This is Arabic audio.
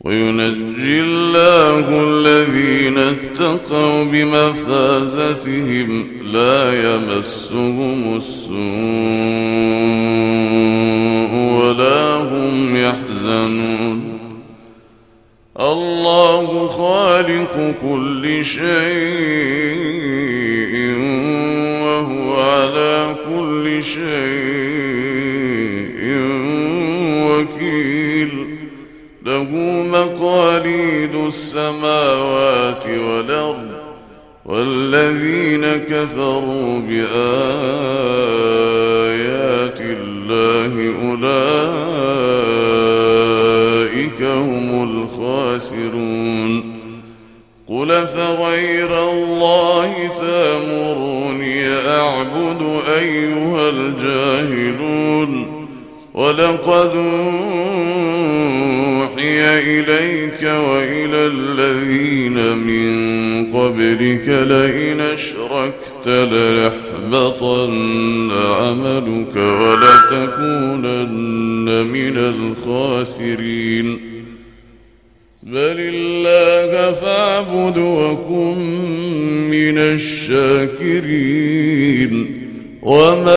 وينجي الله الذين اتقوا بمفازتهم لا يمسهم السوء ولا هم يحزنون. الله خالق كل شيء وهو على كل شيء وكيل. له مقاليد السماوات والأرض والذين كفروا بآيات الله أولئك هم الخاسرون. قل فغير الله تأمروني أعبد أيها الجاهلون. ولقد أوحي إليك وإلى الذين من قبلك لئن أشركت ليحبطن عملك ولتكونن من الخاسرين. بل الله فاعبد وكن من الشاكرين. وما